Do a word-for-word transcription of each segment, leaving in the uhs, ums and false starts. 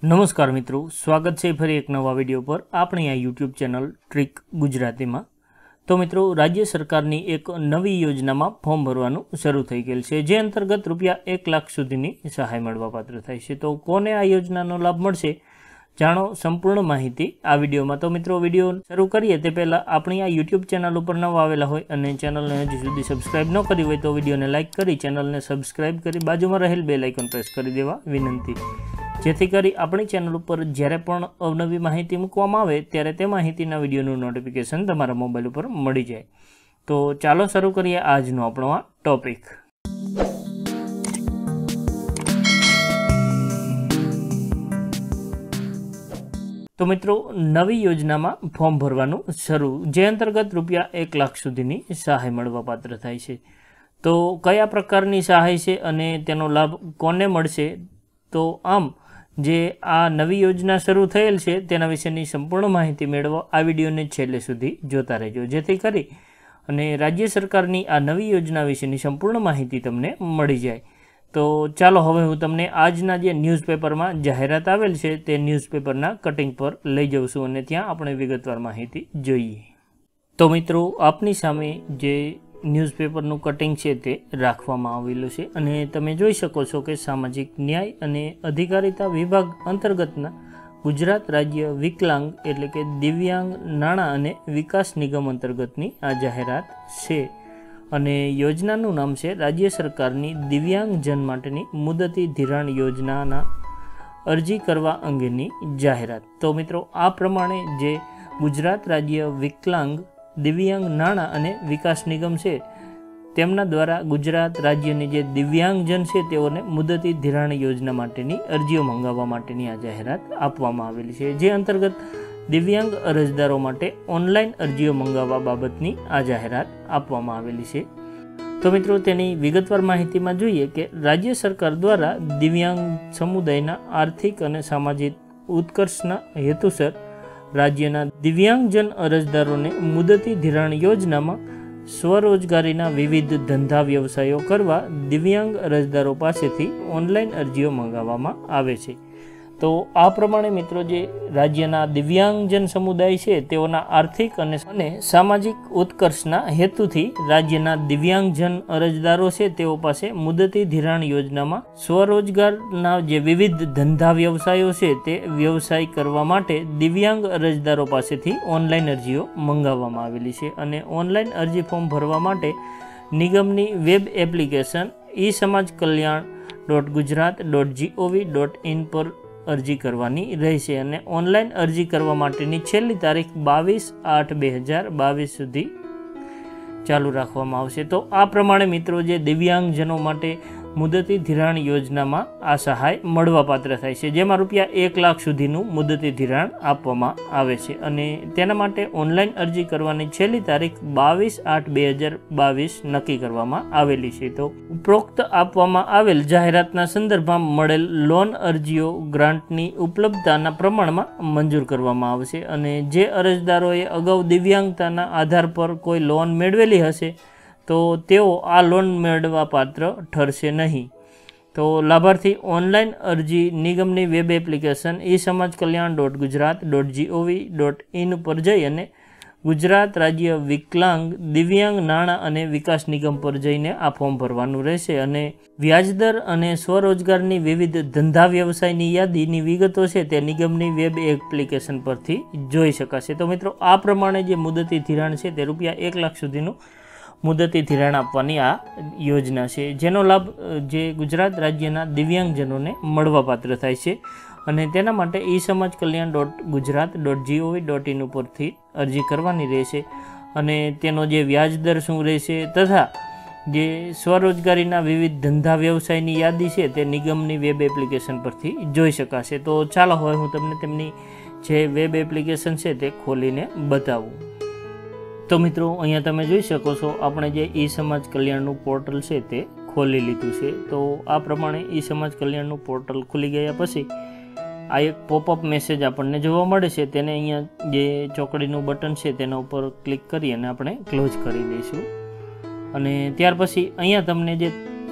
नमस्कार मित्रों, स्वागत है फरी एक नवा विडियो पर अपनी आ यूट्यूब चैनल ट्रिक गुजराती में। तो मित्रों, राज्य सरकार की एक नवी योजना में फॉर्म भरवानुं शरू थई गयेल छे, जे अंतर्गत रुपया एक लाख सुधीनी सहाय मळवापात्र थाय छे। तो कोने आ योजनानो लाभ मळशे, जाणो संपूर्ण माहिती आ विडियो में। तो मित्रों, विडियो शुरू करिए ते पहला अपनी आ यूट्यूब चैनल पर नवा आवेला होय अने चैनल ने हजी सुधी सब्सक्राइब न करी होय तो विडियो ने लाइक करी चैनल ने सब्सक्राइब करी बाजू में रहेल बेल आइकन प्रेस करी देवा विनंती, जेथी करी अपनी चैनल पर ज्यारे पण अवनवी माहिती मूकवामां आवे त्यारे ते माहितीना विडियोनुं नोटिफिकेशन तमारा मोबाइल पर मळी जाय। तो चालो शरू करिए आजनो आपणो आ टॉपिक। तो मित्रों, नवी योजना में फॉर्म भरवानुं शरू, जे अंतर्गत रुपया एक लाख सुधीनी सहाय मळवापात्र थाय छे। तो कया प्रकारनी सहाय छे अने तेनो लाभ कोने मळशे, तो आम जे आ नवी योजना शरू थयेल छे तेना विशेनी संपूर्ण माहिती मेळववा आ विडियोने छेल्ले सुधी जोता रहेजो, जेथी करी अने राज्य सरकारनी आ नवी योजना विशेनी संपूर्ण माहिती तमने मळी जाय। तो चालो हवे हूँ तमने आजना जे न्यूज़पेपर में जाहेरात आवेल छे ते न्यूज़पेपरना कटिंग पर लई जाऊं छुं अने त्यां आपणे विगतवार माहिती जोईए। तो मित्रों, आपनी सामे जे न्यूज़पेपरनुं कटिंग छे ते राखवामां आवेलुं छे अने तमे जोई शको छो के सामाजिक न्याय अने अधिकारिता विभाग अंतर्गतना गुजरात राज्य विकलांग एटले के दिव्यांग नाणां अने विकास निगम अंतर्गतनी आ जाहेरात छे अने योजनानुं नाम छे राज्य सरकारनी दिव्यांग जन माटेनी मुदती धिराण योजनाना अरजी करवा अंगेनी जाहेरात। तो मित्रों, आ प्रमाणे जे गुजरात राज्य विकलांग दिव्यांग नाणां अने विकास निगम छे तेमना द्वारा गुजरात राज्यनी जे दिव्यांगजन छे तेओने मुदती धिराण योजना माटेनी अरजीओ मंगाववा माटेनी आ जाहेरात आपवामां आवेली छे, जे अंतर्गत दिव्यांग अरजदारों माटे ऑनलाइन अरजीओ मंगाववा बाबतनी आ जाहेरात आपवामां आवेली छे। तो मित्रों, तेनी विगतवार माहिती में जोईए के राज्य सरकार द्वारा दिव्यांग समुदायना आर्थिक अने सामाजिक उत्कर्षना हेतुसर राज्यना दिव्यांगजन अरजदारों ने मुदती धिराण योजना में स्वरोजगारीना विविध धंधा व्यवसायों करवा दिव्यांग अरजदारों पासेथी ऑनलाइन अरजीओ मंगाववामां आवे छे। तो आ प्रमाणे मित्रों, जे राज्यना दिव्यांगजन समुदाय छे तेओना आर्थिक अने सामाजिक उत्कर्षना हेतुथी राज्यना दिव्यांगजन अरजदारो छे तेओ पासे मुदती धिराण योजनामां स्वरोजगारना जे विविध धंधा व्यवसायो छे ते व्यवसाय करवा माटे दिव्यांग अरजदारो पासेथी ऑनलाइन अरजीओ मंगाववामां आवेली छे अने ऑनलाइन अरजी फॉर्म भरवा माटे निगमनी web application e Samaj Kalyan dot Gujarat dot GOV dot in पर अरजी करवानी रहेशे अने ऑनलाइन अरजी करवा माटेनी छेल्ली तारीख बावीस आठ बे हज़ार बावीस सुधी चालू राखवामां आवशे। तो आ प्रमाणे मित्रों, जे दिव्यांगजनों माटे मुदती धिराण योजना में आ सहाय मळवापात्र थाय छे, जेमां रुपया एक लाख सुधीनुं मुदती धिराण आपवामां आवे छे अने तेना माटे ऑनलाइन अरजी करवानी छेल्ली तारीख बावीस आठ बे हज़ार बावीस नक्की करवामां आवेली छे। तो उपरोक्त आपवामां आवेल जाहेरातना संदर्भमां मळेल लोन अरजीओ ग्रांटनी उपलब्धताना प्रमाणमां मंजूर करवामां आवशे अने जे अरजदारोए अगाऊ दिव्यांगताना आधार पर कोई लोन मेळवेली हशे तो तेओ आ लोन मेळवा पात्र ठरशे नहीं। तो लाभार्थी ऑनलाइन अरजी निगमनी web application e Samaj Kalyan dot Gujarat dot GOV dot in पर जई अने गुजरात राज्य विकलांग दिव्यांग नाणां अने विकास निगम पर जईने आ फॉर्म भरवानुं रहेशे अने व्याजदर अने स्वरोजगारनी विविध धंधा व्यवसायनी यादीनी विगतो छे ते निगमनी वेब एप्लिकेशन परथी जोई शकाशे। तो मित्रों, आ प्रमाणे जे मुदती धिराण छे ते रुपया एक लाख सुधीनुं मुदती धिराण आपवानी आ योजना छे, जेनो लाभ जे गुजरात राज्यना दिव्यांगजनोने मळवापात्र थाय छे अने तेना माटे e Samaj Kalyan dot Gujarat dot GOV dot in परथी अरजी करवानी रहेशे अने तेनो जे व्याजदर शुं रहेशे तथा जे स्वरोजगारीना विविध धंधा व्यवसायनी यादी छे ते निगमनी वेब एप्लिकेशन परथी जोई शकाशे। तो चालो हवे हूँ तमने तेमनी जे वेब एप्लिकेशन छे ते खोलीने बतावुं। तो मित्रों, अहींया तमे जोई शको छो आपणे जे ई समाज कल्याणनुं पोर्टल छे ते खोली लीधुं छे। तो आ प्रमाणे ई समाज कल्याणनुं पोर्टल खुली गया पछी आ एक पॉपअप मेसेज आपणने जोवा मळे छे, तेने अहींया जे ચોકડીનું बटन छे तेना उपर क्लिक करी अने आपणे क्लोज करी दईशुं अने त्यार पछी अहींया तमने जे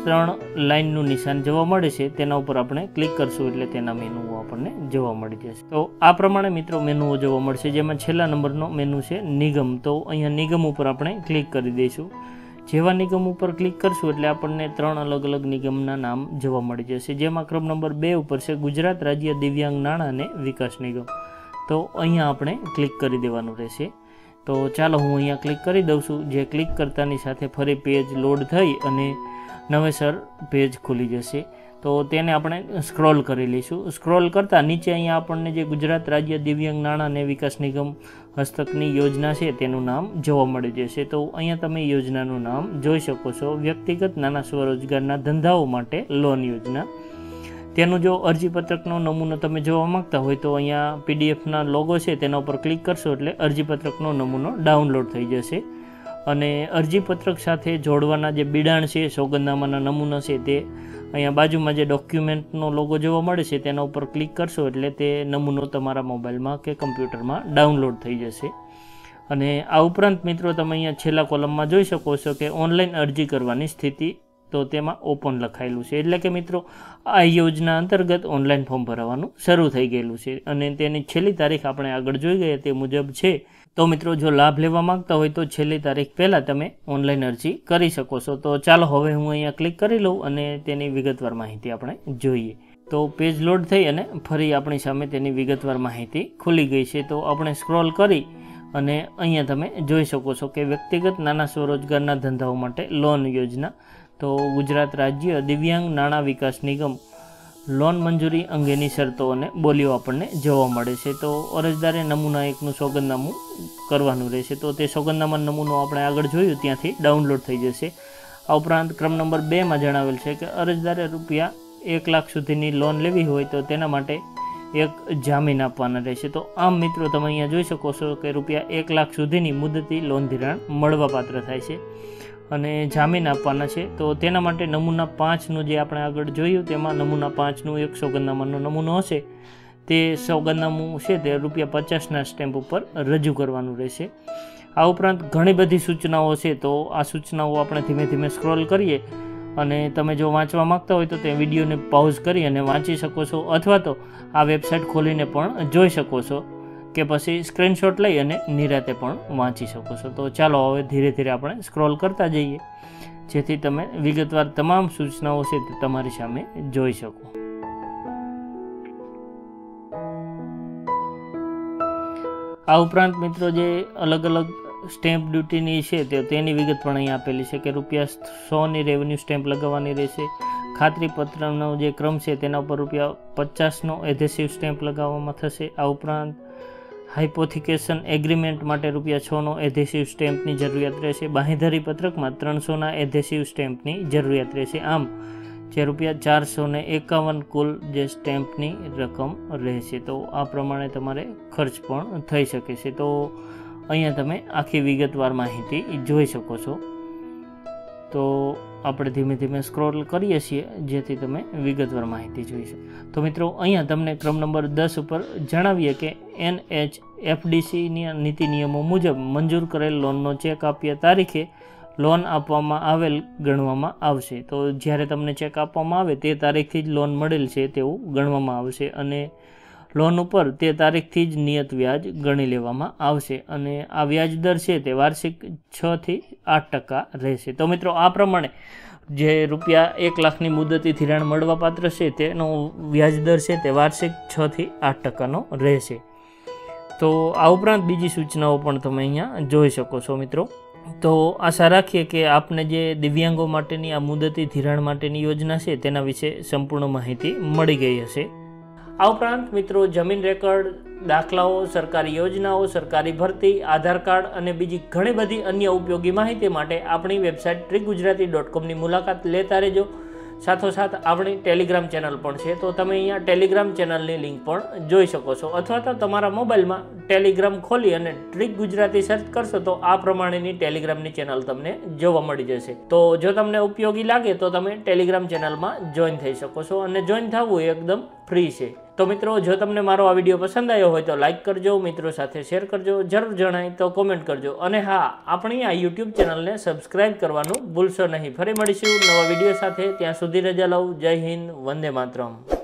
ત્રણ લાઇનનું નિશાન જોવા મળે છે તેના ઉપર આપણે ક્લિક કરશું એટલે તેના મેનુઓ આપણને જોવા મળી જશે. તો આ પ્રમાણે મિત્રો મેનુઓ જોવા મળશે, જેમાં છેલ્લા નંબરનો મેનુ છે નિગમ. તો અહીંયા નિગમ ઉપર આપણે ક્લિક કરી દઈશું. જેવા નિગમ ઉપર ક્લિક કરશું એટલે આપણને ત્રણ અલગ અલગ નિગમના નામ જોવા મળી જશે, જેમાં ક્રમ નંબર બે ઉપર છે ગુજરાત રાજ્ય દિવ્યાંગ નાણાં અને વિકાસ નિગમ. તો અહીંયા આપણે ક્લિક કરી દેવાનું રહેશે. તો ચાલો હું અહીંયા ક્લિક કરી દઉં છું. જે ક્લિક કરતાની સાથે ફરી પેજ લોડ થઈ અને નવેસર પેજ ખુલી જશે. તો તેને આપણે સ્ક્રોલ કરી લઈશું. સ્ક્રોલ કરતાં નીચે અહીંયા આપણને જે ગુજરાત રાજ્ય દિવ્યાંગ નાણાં અને વિકાસ નિગમ હસ્તકની યોજના છે તેનું નામ જોવા મળી જશે. તો અહીંયા તમે યોજનાનું નામ જોઈ શકો છો, વ્યક્તિગત નાના સ્વરોજગારના ધંધાઓ માટે લોન યોજના. તેનું જો અરજીપત્રકનો નમૂનો તમે જોવા માંગતા હોય તો અહીંયા પીડીએફના લોગો છે તેના ઉપર ક્લિક કરશો એટલે અરજીપત્રકનો નમૂનો ડાઉનલોડ થઈ જશે. અને અરજીપત્રક સાથે જોડવાના જે બિડાણ છે, સોગંદનામાના નમૂના છે, તે અહીંયા બાજુમાં જે ડોક્યુમેન્ટનો લોગો જોવા મળે છે તેના ઉપર ક્લિક કરશો એટલે તે નમૂનો તમારા મોબાઈલમાં કે કમ્પ્યુટરમાં ડાઉનલોડ થઈ જશે. અને આ ઉપરાંત મિત્રો તમે અહીંયા છેલ્લા કોલમમાં જોઈ શકો છો કે ઓનલાઈન અરજી કરવાની સ્થિતિ, તો તેમાં ઓપન લખાયેલું છે. એટલે કે મિત્રો આ યોજના અંતર્ગત ઓનલાઈન ફોર્મ ભરવાનું શરૂ થઈ ગયેલું છે અને તેની છેલ્લી તારીખ આપણે આગળ જોઈ ગયા તે મુજબ છે. તો મિત્રો જો લાભ લેવા માંગતા હોય તો છેલ્લી તારીખ પહેલાં તમે ઓનલાઈન અરજી કરી શકો છો. તો ચાલો હવે હું અહીંયા ક્લિક કરી લઉં અને તેની વિગતવાર માહિતી આપણે જોઈએ. તો પેજ લોડ થઈ અને ફરી આપણી સામે તેની વિગતવાર માહિતી ખુલી ગઈ છે. તો આપણે સ્ક્રોલ કરી અને અહીંયા તમે જોઈ શકો છો કે વ્યક્તિગત નાના સ્વરોજગારના ધંધાઓ માટે લોન યોજના. તો ગુજરાત રાજ્ય દિવ્યાંગ નાણાં વિકાસ નિગમ લોન મંજૂરી અંગેની શરતો અને બોલીઓ આપણને જોવા મળે છે. તો અરજદારે નમૂના એકનું સોગંદનામું કરવાનું રહેશે. તો તે સોગંદનામા નમૂનો આપણે આગળ જોયું ત્યાંથી ડાઉનલોડ થઈ જશે. આ ઉપરાંત ક્રમ નંબર બેમાં જણાવેલ છે કે અરજદારે રૂપિયા એક લાખ સુધીની લોન લેવી હોય તો તેના માટે એક જામીન આપવાના રહેશે. તો આમ મિત્રો તમે અહીંયા જોઈ શકો છો કે રૂપિયા એક લાખ સુધીની મુદતી લોન ધિરાણ મળવાપાત્ર થાય છે અને જામીન આપવાના છે. તો તેના માટે નમૂના પાંચનું જે આપણે આગળ જોયું તેમાં નમૂના પાંચનું એક સોગંદનામાનો નમૂનો હશે. તે સોગંદનામું છે તે રૂપિયા પચાસના સ્ટેમ્પ ઉપર રજૂ કરવાનું રહેશે. આ ઉપરાંત ઘણી બધી સૂચનાઓ છે. તો આ સૂચનાઓ આપણે ધીમે ધીમે સ્ક્રોલ કરીએ અને તમે જો વાંચવા માગતા હોય તો તે વિડીયોને પાઉઝ કરી અને વાંચી શકો છો, અથવા તો આ વેબસાઇટ ખોલીને પણ જોઈ શકો છો કે પછી સ્ક્રીનશોટ લઈ અને નિરાતે પણ વાંચી શકો છો. તો ચાલો હવે ધીરે ધીરે આપણે સ્ક્રોલ કરતા જઈએ જેથી તમે વિગતવાર તમામ સૂચનાઓ છે તે તમારી સામે જોઈ શકો. આ ઉપરાંત મિત્રો જે અલગ અલગ સ્ટેમ્પ ડ્યુટીની છે તે તેની વિગત પણ અહીં આપેલી છે કે રૂપિયા સોની રેવન્યુ સ્ટેમ્પ લગાવવાની રહેશે. ખાતરીપત્રનો જે ક્રમ છે તેના ઉપર રૂપિયા પચાસનો એધેસિવ સ્ટેમ્પ લગાવવામાં થશે. આ ઉપરાંત હાઇપોથિકેશન એગ્રીમેન્ટ માટે રૂપિયા છનો એધેસિવ સ્ટેમ્પની જરૂરિયાત રહેશે. બાંહેધરી પત્રકમાં ત્રણસોના એધેસિવ સ્ટેમ્પની જરૂરિયાત રહેશે. આમ જે રૂપિયા ચારસો ને એકાવન કુલ જે સ્ટેમ્પની રકમ રહેશે. તો આ પ્રમાણે તમારે ખર્ચ પણ થઈ શકે છે. તો અહીંયા તમે આખી વિગતવાર માહિતી જોઈ શકો છો. તો આપણે ધીમે ધીમે સ્ક્રોલ કરીએ છીએ જેથી તમે વિગતવાર માહિતી જોઈ શકો. તો મિત્રો અહીંયા તમને ક્રમ નંબર દસ ઉપર જણાવીએ કે એન એચ એફ ડી સીની નીતિ નિયમો મુજબ મંજૂર કરેલ લોનનો ચેક આપ્યા તારીખે લોન આપવામાં આવેલ ગણવામાં આવશે. તો જ્યારે તમને ચેક આપવામાં આવે તે તારીખથી જ લોન મળેલ છે તેવું ગણવામાં આવશે અને લોન ઉપર તે તારીખથી જ નિયત વ્યાજ ગણી લેવામાં આવશે અને આ વ્યાજ દર છે તે વાર્ષિક છથી આઠ ટકા રહેશે. તો મિત્રો આ પ્રમાણે જે રૂપિયા એક લાખની મુદતી ધિરાણ મળવાપાત્ર છે તેનો વ્યાજ દર છે તે વાર્ષિક છથી આઠ ટકાનો રહેશે. તો આ ઉપરાંત બીજી સૂચનાઓ પણ તમે અહીંયા જોઈ શકો છો મિત્રો. તો આશા રાખીએ કે આપને જે દિવ્યાંગો માટેની આ મુદતી ધિરાણ માટેની યોજના છે તેના વિશે સંપૂર્ણ માહિતી મળી ગઈ હશે. આ ઉપરાંત મિત્રો જમીન રેકર્ડ, દાખલાઓ, સરકારી યોજનાઓ, સરકારી ભરતી, આધાર કાર્ડ અને બીજી ઘણી બધી અન્ય ઉપયોગી માહિતી માટે આપણી વેબસાઇટ ટ્રીક ગુજરાતી ડોટ કોમની મુલાકાત લેતા રહેજો. સાથોસાથ આપણી ટેલિગ્રામ ચેનલ પણ છે. તો તમે અહીંયા ટેલિગ્રામ ચેનલની લિંક પણ જોઈ શકો છો, અથવા તો તમારા મોબાઈલમાં ટેલિગ્રામ ખોલી અને ટ્રીક ગુજરાતી સર્ચ કરશો તો આ પ્રમાણેની ટેલિગ્રામની ચેનલ તમને જોવા મળી જશે. તો જો તમને ઉપયોગી લાગે તો તમે ટેલિગ્રામ ચેનલમાં જોઈન થઈ શકો છો અને જોઈન થવું એકદમ ફ્રી છે. તો તો મિત્રો, જો તમને મારો આ વિડીયો પસંદ આવ્યો હોય તો લાઇક કરજો, મિત્રો સાથે શેર કરજો, જરૂર જણાય તો કોમેન્ટ કરજો, અને હા, આપણી આ યુટ્યુબ ચેનલને સબસ્ક્રાઈબ કરવાનું ભૂલશો નહીં. ફરી મળીશું નવા વિડીયો સાથે. ત્યાં સુધી રજા લઉં. જય હિન્દ, વંદે માતરમ.